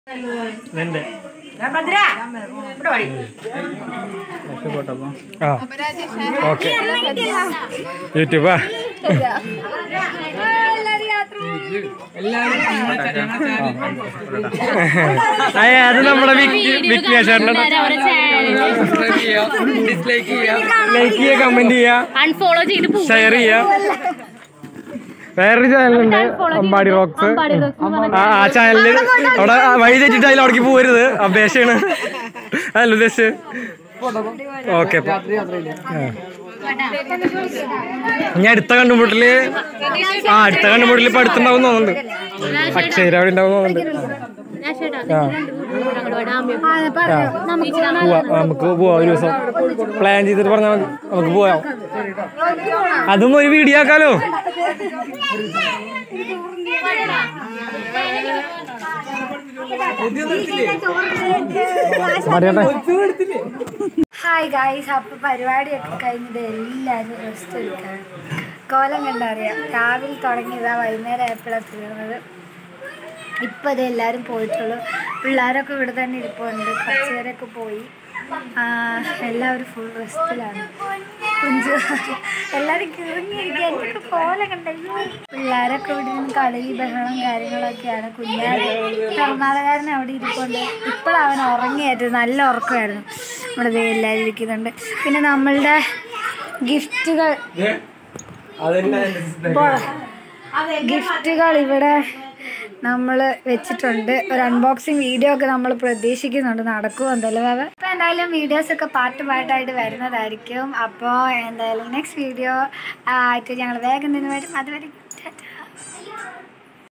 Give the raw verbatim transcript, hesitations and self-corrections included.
യൂട്യൂബാ അത് നമ്മുടെ വിഘ്നേശ്വരന്റെ ലൈക്ക് ചെയ്യുക, കമന്റ് ചെയ്യുക, ഷെയർ ചെയ്യുക. വേറൊരു ചാനലുണ്ട് അമ്പാടി റോക്സ്. ആ ചാനലില് അവിടെ വഴി തെറ്റിട്ട് അതിൽ അവിടേക്ക് പോകരുത്, അപേക്ഷയാണ്. അതല്ല ഉദ്ദേശിച്ച്. ഓക്കെ, ഇനി അടുത്ത കണ്ടുമുട്ടല് ആ അടുത്ത കണ്ടുമുട്ടല് ഇപ്പൊ അടുത്തുണ്ടാവും തോന്നുന്നുണ്ട്. അക്ഷയ് അവിടെ ഉണ്ടാവും തോന്നുന്നുണ്ട്. നമുക്ക് പോവാം ഒരു ദിവസം പ്ലാൻ ചെയ്തിട്ട് പറഞ്ഞാൽ മതി, നമുക്ക് പോവാം. അതും ഒരു വീഡിയോ ആക്കാലോ. ഹായ് ഗായ്സ്, അപ്പോൾ പരിപാടിയൊക്കെ കഴിഞ്ഞിട്ട് എല്ലാവരും റെസ്റ്റ് എടുക്കാണ്. കോലം കണ്ടറിയാം, രാവിലെ തുടങ്ങിയതാ വൈകുന്നേരം ആയപ്പോഴാണ് തീർന്നത്. ഇപ്പം അത് എല്ലാവരും പോയിട്ടുള്ളൂ. പിള്ളേരൊക്കെ ഇവിടെ തന്നെ ഇരിപ്പുണ്ട്, കുറച്ച് പേരൊക്കെ പോയി. എല്ലാവരും ഫുൾ റെസ്റ്റിലാണ്. കുഞ്ചു എല്ലാവരും കിറങ്ങിയിരിക്കുക. എനിക്ക് കോലം കണ്ടു. പിള്ളേരൊക്കെ ഇവിടെ നിന്ന് കളി ബഹളം കാര്യങ്ങളൊക്കെയാണ്. കുഞ്ഞാട് കർണാടകക്കാരൻ അവിടെ ഇരിപ്പുണ്ട്. ഇപ്പോഴവൻ ഉറങ്ങിയായിട്ട് നല്ല ഉറക്കമായിരുന്നു. നമ്മുടെ എല്ലാവരും ഇരിക്കുന്നുണ്ട്. പിന്നെ നമ്മളുടെ ഗിഫ്റ്റുകൾ ഗിഫ്റ്റുകൾ ഇവിടെ നമ്മൾ വെച്ചിട്ടുണ്ട്. ഒരു അൺബോക്സിങ് വീഡിയോ ഒക്കെ നമ്മൾ പ്രതീക്ഷിക്കുന്നുണ്ട്, നടക്കുമോ എന്തായാലും. അപ്പോൾ എന്തായാലും വീഡിയോസൊക്കെ പാർട്ട് പാർട്ടായിട്ട് വരുന്നതായിരിക്കും. അപ്പോൾ എന്തായാലും നെക്സ്റ്റ് വീഡിയോ ആയിട്ട് ഞങ്ങൾ വേഗം നിന്ന് വരും. അതുവരെ